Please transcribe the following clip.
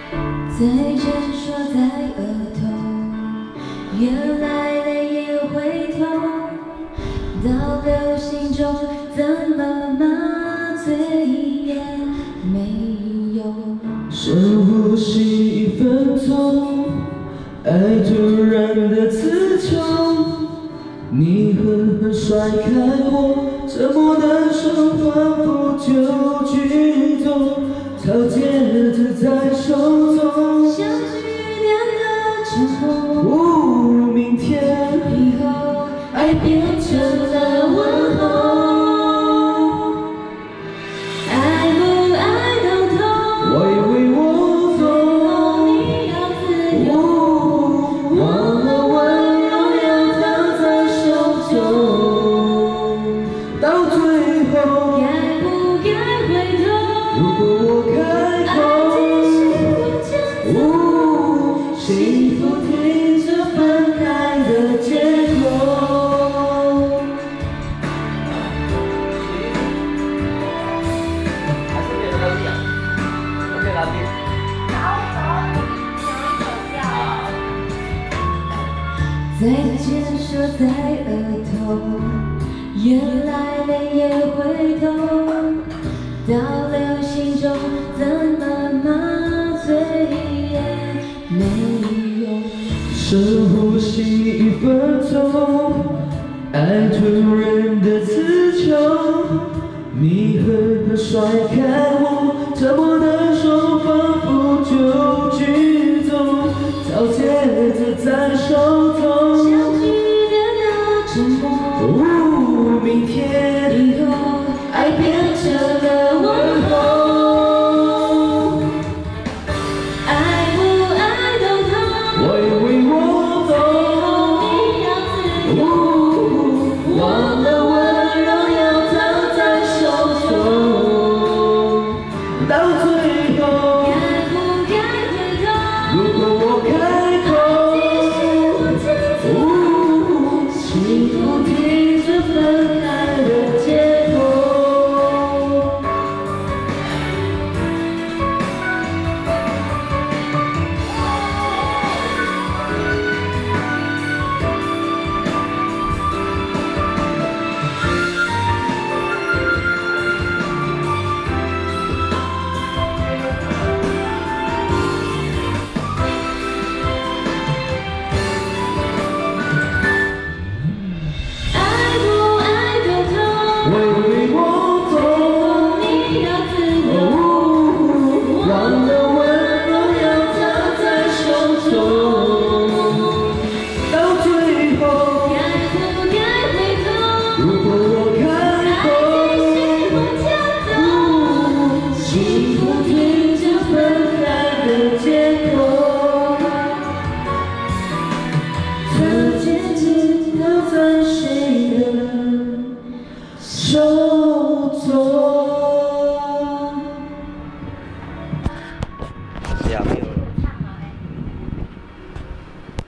再见说在额头，原来泪也回头，到流星中怎么麻醉也没有。 深呼吸1分钟，爱突然的刺痛，你狠狠甩开我，沉默的手仿佛就剧痛，草芥子在手中， 像句点的沉默。 明天以后，爱变成了问候，爱不爱都痛。 我以为我懂， 你要自由， 忘了温柔要烫在手中，到最后该不该回头？ 如果我开口，幸福停着分开的借口。还是没有那个力啊，没有那个力。 再见说在额头，原来泪也回头，到流星中怎么麻醉也没用。 深呼吸1分钟，爱突然的刺痛，你狠狠甩开我，沉默的